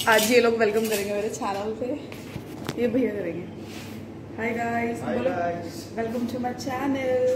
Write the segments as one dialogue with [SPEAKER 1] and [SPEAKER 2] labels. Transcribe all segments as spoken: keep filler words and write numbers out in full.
[SPEAKER 1] आज ये लोग वेलकम करेंगे मेरे चैनल पे, ये भैया करेंगे। हाय गाइस, बोलो welcome to my channel.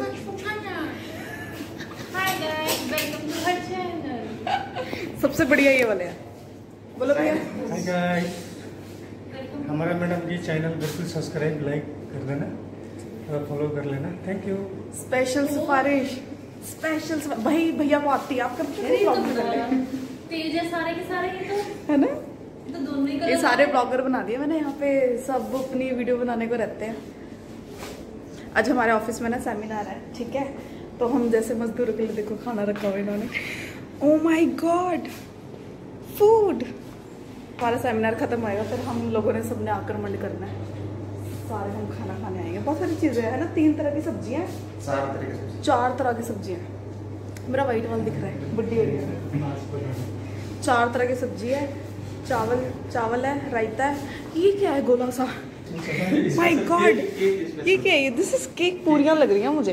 [SPEAKER 2] Hi guys, welcome to my channel.
[SPEAKER 1] सबसे बढ़िया ये वाले हैं, बोलो भैया।
[SPEAKER 3] हाय गाइस, हमारा मैडम जी चैनल बिल्कुल सब्सक्राइब लाइक कर देना और फॉलो कर लेना। Thank you.
[SPEAKER 1] स्पेशल सिफारिश, स्पेशल भाई भैया को आती है। आप कब
[SPEAKER 2] तेज है सारे के सारे, ये तो
[SPEAKER 1] है ना,
[SPEAKER 2] तो दोनों ही
[SPEAKER 1] ये सारे ब्लॉगर बना दिए मैंने। यहाँ पे सब अपनी वीडियो बनाने को रहते हैं। आज हमारे ऑफिस में ना सेमिनार है, ठीक है, तो हम जैसे मजदूरों के लिए देखो खाना रखा हुआ इन्होंने। Oh my God, food. हमारा सेमिनार खत्म होएगा फिर हम लोगों ने सबने आक्रमण करना है, सारे हम खाना खाने आएंगे। बहुत सारी चीजें है ना, तीन तरह की सब्जियां, चार तरह की सब्जियां चार तरह की सब्जियां मेरा वाइट वाल दिख रहा है, बुड्ढी हो रही है। चार तरह की सब्जी है, चावल चावल है, रायता है। ये क्या है गोला सा, माय गॉड, ये क्या है? This is cake. पूरियां लग रही हैं मुझे।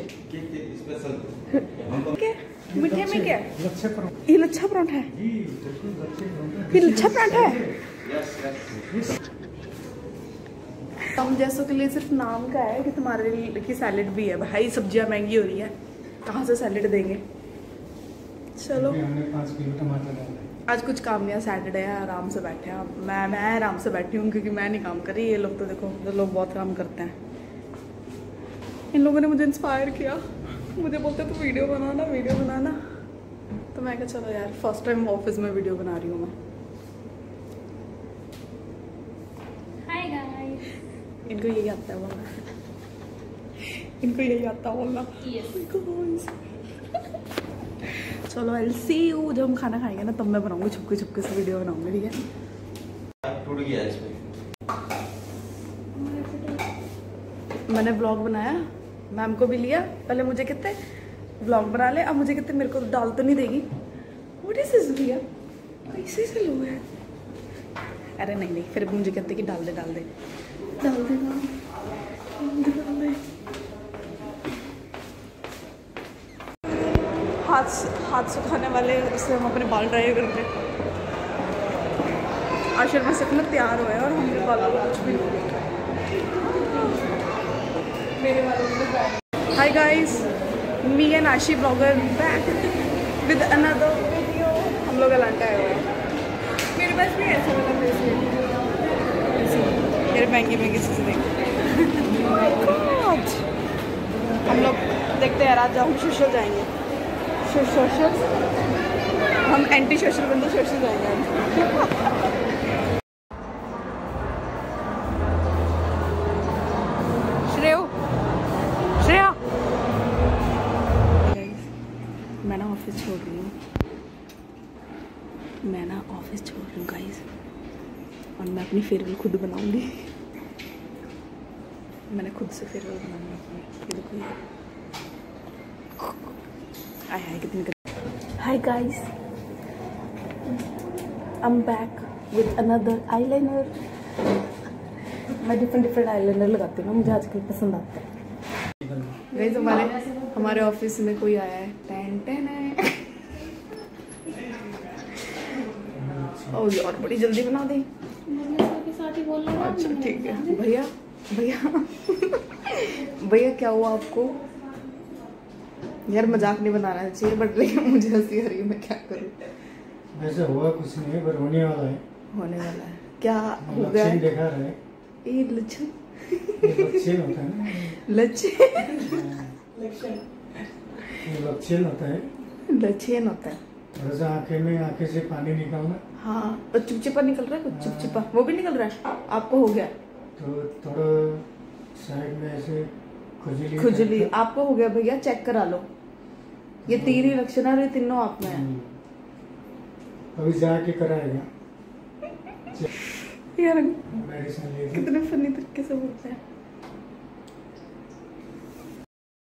[SPEAKER 1] क्या मीठे में क्या है? ये लच्छा पराठा है, ये लच्छा पराठा है। हम जैसों के लिए सिर्फ नाम का है कि तुम्हारे लिए की सैलेड भी है। भाई सब्जियां महंगी हो रही है, कहाँ से सैलेड देंगे। चलो
[SPEAKER 3] पाँच किलो टमाटर डाले।
[SPEAKER 1] आज कुछ काम नहीं है, सैटरडे है, आराम से बैठे हैं। मैं मैं आराम से बैठी हूँ क्योंकि मैं नहीं काम कर रही। ये लोग तो देखो, जो लोग बहुत काम करते हैं। इन लोगों ने मुझे इंस्पायर किया, मुझे बोलते तो वीडियो बनाना वीडियो बनाना, तो मैं कहा चलो यार, फर्स्ट टाइम ऑफिस में वीडियो बना रही हूँ मैं।
[SPEAKER 2] हाय गाइस,
[SPEAKER 1] इनको यही आता है बोलना, इनको यही आता है बोलना।
[SPEAKER 2] यस।
[SPEAKER 1] चलो आई विल सी यू जब हम खाना खाएंगे ना, तब मैं बनाऊंगी छुपके छुपके से वीडियो बनाऊंगी, ठीक है।
[SPEAKER 4] टूट गया इसमें।
[SPEAKER 1] मैंने ब्लॉग बनाया, मैम को भी लिया। पहले मुझे कहते ब्लॉग बना ले, अब मुझे कहते मेरे को डाल तो नहीं देगी। व्हाट इज दिस भैया, कैसे से लोग हैं। अरे नहीं नहीं, फिर मुझे कहते कि डाल दे डाल दे डाल दे डाल दे डाल दे। हाथ हाथ सुखाने वाले उससे हम अपने बाल ड्राई करते हैं। आशर में से इतना तैयार हुआ है और हमने बालों को कुछ भी नहीं। मेरे बालों में hi guys, me and Aashi blogger back with another video. हम लोग अलांटा आए हुए हैं। मेरे पास भी ऐसा वाला फेस है, मेरे महंगी महंगी चीज़ें देखें। हम लोग देखते हैं रात हम सोशल जाएंगे, सोशल हम एंटी सोशल बंदे सोशल जाएंगे। श्रेयो श्रेया, मैं ना ऑफिस छोड़ रही हूँ, मैं ना ऑफिस छोड़ रही हूँ गाइस, और मैं अपनी फेयरवेल खुद बनाऊंगी। मैंने खुद से फेयरवेल बनाऊंगी अपनी। ये देखो, ये हाय हाय कितनी। Hi guys, I am back with another eyeliner. मैं डिफरेंट डिफरेंट आईलाइनर लगाती हूँ ना, मुझे आजकल पसंद आता है। गाइस हमारे हमारे ऑफिस में कोई आया है, टेन टेन है। और और बड़ी जल्दी बना दी। अच्छा ठीक है भैया, भैया भैया क्या हुआ आपको? यार मजाक नहीं बनाना चाहिए, बट लेकिन मुझे हंसी आ रही है, मैं क्या करूँ।
[SPEAKER 3] वैसे हुआ कुछ नहीं, पर होने वाला है।
[SPEAKER 1] होने वाला है, क्या हो गया है?
[SPEAKER 3] देखा रहे
[SPEAKER 1] ये लक्षण,
[SPEAKER 3] लक्षण होता है ना,
[SPEAKER 1] लक्षण
[SPEAKER 3] लक्षण होता है,
[SPEAKER 1] लक्षण होता है।
[SPEAKER 3] थोड़ा सा आंखें में आंखें से पानी निकलना।
[SPEAKER 1] हाँ, तो चिपचिपा निकल रहा है, कुछ चिपचिपा वो भी निकल रहा है। आपको हो गया
[SPEAKER 3] तो थोड़ा साइड में ऐसे खुजली
[SPEAKER 1] खुजली आपको हो गया भैया, चेक करा लो। ये तीन ही लक्षण है, ये तीनों आप में है।
[SPEAKER 3] अभी जाके कराएगा
[SPEAKER 1] यार
[SPEAKER 3] मेडिसिन ले,
[SPEAKER 1] कितने फनी तरीके से बोलते हैं।